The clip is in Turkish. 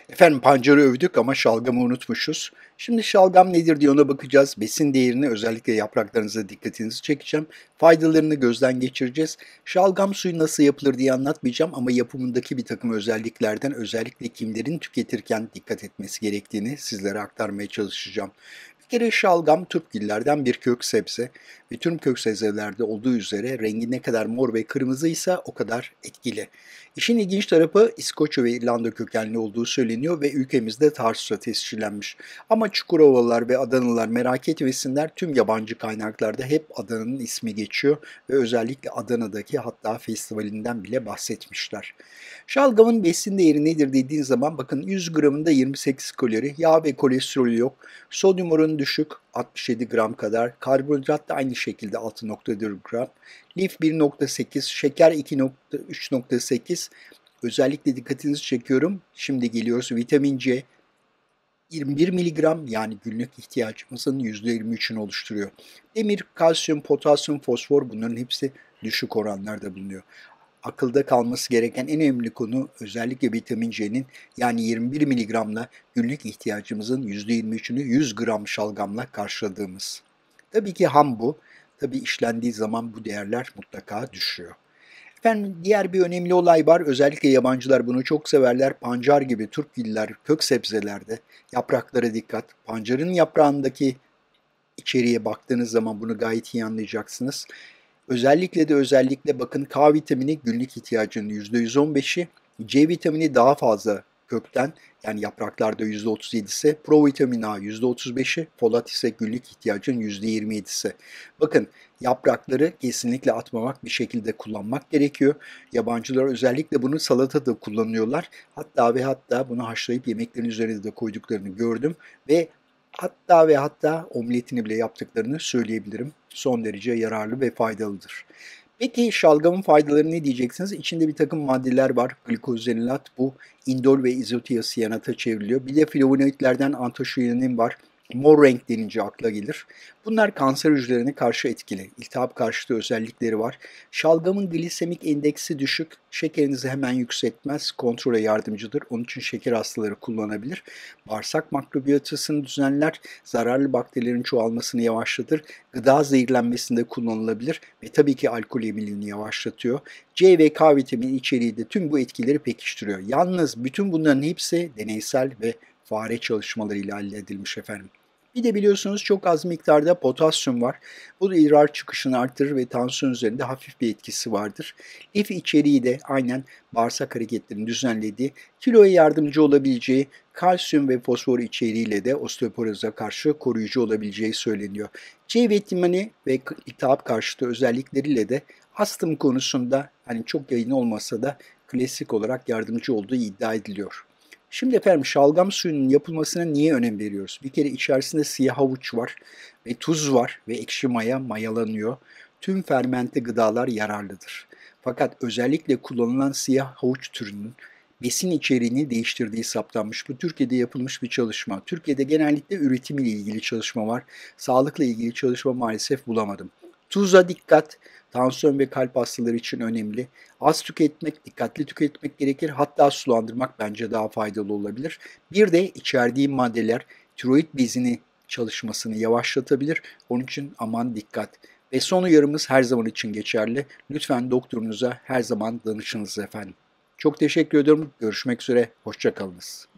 Efendim pancarı övdük ama şalgamı unutmuşuz. Şimdi şalgam nedir diye ona bakacağız. Besin değerini özellikle yapraklarınıza dikkatinizi çekeceğim. Faydalarını gözden geçireceğiz. Şalgam suyu nasıl yapılır diye anlatmayacağım ama yapımındaki bir takım özelliklerden özellikle kimlerin tüketirken dikkat etmesi gerektiğini sizlere aktarmaya çalışacağım. Bir kere şalgam turpgillerden bir kök sebze ve tüm kök sebzelerde olduğu üzere rengi ne kadar mor ve kırmızıysa o kadar etkili. İşin ilginç tarafı İskoçya ve İrlanda kökenli olduğu söyleniyor ve ülkemizde Tarsus'ta tescillenmiş. Ama Çukurovalılar ve Adanalılar merak etmesinler, tüm yabancı kaynaklarda hep Adana'nın ismi geçiyor ve özellikle Adana'daki hatta festivalinden bile bahsetmişler. Şalgamın besin değeri nedir dediğin zaman bakın 100 gramında 28 kalori, yağ ve kolesterolü yok, sodyum oranı düşük 67 gram kadar, karbonhidrat da aynı şekilde 6,4 gram, lif 1,8, şeker 3,8. Özellikle dikkatinizi çekiyorum. Şimdi geliyoruz vitamin C 21 miligram yani günlük ihtiyacımızın %23'ünü oluşturuyor. Demir, kalsiyum, potasyum, fosfor bunların hepsi düşük oranlarda bulunuyor. Akılda kalması gereken en önemli konu özellikle vitamin C'nin yani 21 miligramla günlük ihtiyacımızın %23'ünü 100 gram şalgamla karşıladığımız. Tabii ki ham bu. Tabii işlendiği zaman bu değerler mutlaka düşüyor. Efendim diğer bir önemli olay var. Özellikle yabancılar bunu çok severler. Pancar gibi Türkgiller kök sebzelerde yapraklara dikkat. Pancarın yaprağındaki içeriğe baktığınız zaman bunu gayet iyi anlayacaksınız. Özellikle bakın K vitamini günlük ihtiyacının %115'i, C vitamini daha fazla kökten yani yapraklarda %37'si, provitamin A %35'i, folat ise günlük ihtiyacın %27'si. Bakın yaprakları kesinlikle atmamak bir şekilde kullanmak gerekiyor. Yabancılar özellikle bunu salatada kullanıyorlar. Hatta bunu haşlayıp yemeklerin üzerine de koyduklarını gördüm ve hatta omletini bile yaptıklarını söyleyebilirim. Son derece yararlı ve faydalıdır. Peki şalgamın faydaları ne diyeceksiniz? İçinde bir takım maddeler var. Glikozenilat bu indol ve izotiaseyanata çevriliyor. Bir de flavonoidlerden antosiyanin var. Mor renk denince akla gelir. Bunlar kanser hücrelerine karşı etkili. İltihap karşıtı özellikleri var. Şalgamın glisemik endeksi düşük. Şekerinizi hemen yükseltmez. Kontrole yardımcıdır. Onun için şeker hastaları kullanabilir. Bağırsak mikrobiyotasını düzenler. Zararlı bakterilerin çoğalmasını yavaşlatır. Gıda zehirlenmesinde kullanılabilir ve tabii ki alkol emilini yavaşlatıyor. C ve K vitamini içeriği de tüm bu etkileri pekiştiriyor. Yalnız bütün bunların hepsi deneysel ve fare çalışmalarıyla halledilmiş efendim. Bir de biliyorsunuz çok az miktarda potasyum var. Bu da idrar çıkışını artırır ve tansiyon üzerinde hafif bir etkisi vardır. Lif içeriği de aynen bağırsak hareketlerini düzenlediği, kiloya yardımcı olabileceği, kalsiyum ve fosfor içeriğiyle de osteoporoza karşı koruyucu olabileceği söyleniyor. C vitamini ve iltihap karşıtı özellikleriyle de astım konusunda hani çok yayın olmasa da klasik olarak yardımcı olduğu iddia ediliyor. Şimdi efendim şalgam suyunun yapılmasına niye önem veriyoruz? Bir kere içerisinde siyah havuç var ve tuz var ve ekşi maya mayalanıyor. Tüm fermente gıdalar yararlıdır. Fakat özellikle kullanılan siyah havuç türünün besin içeriğini değiştirdiği saptanmış. Bu Türkiye'de yapılmış bir çalışma. Türkiye'de genellikle üretimiyle ilgili çalışma var. Sağlıkla ilgili çalışma maalesef bulamadım. Tuza dikkat, tansiyon ve kalp hastaları için önemli. Az tüketmek, dikkatli tüketmek gerekir. Hatta sulandırmak bence daha faydalı olabilir. Bir de içerdiği maddeler tiroid bezini çalışmasını yavaşlatabilir. Onun için aman dikkat. Ve son uyarımız her zaman için geçerli. Lütfen doktorunuza her zaman danışınız efendim. Çok teşekkür ediyorum. Görüşmek üzere. Hoşça kalınız.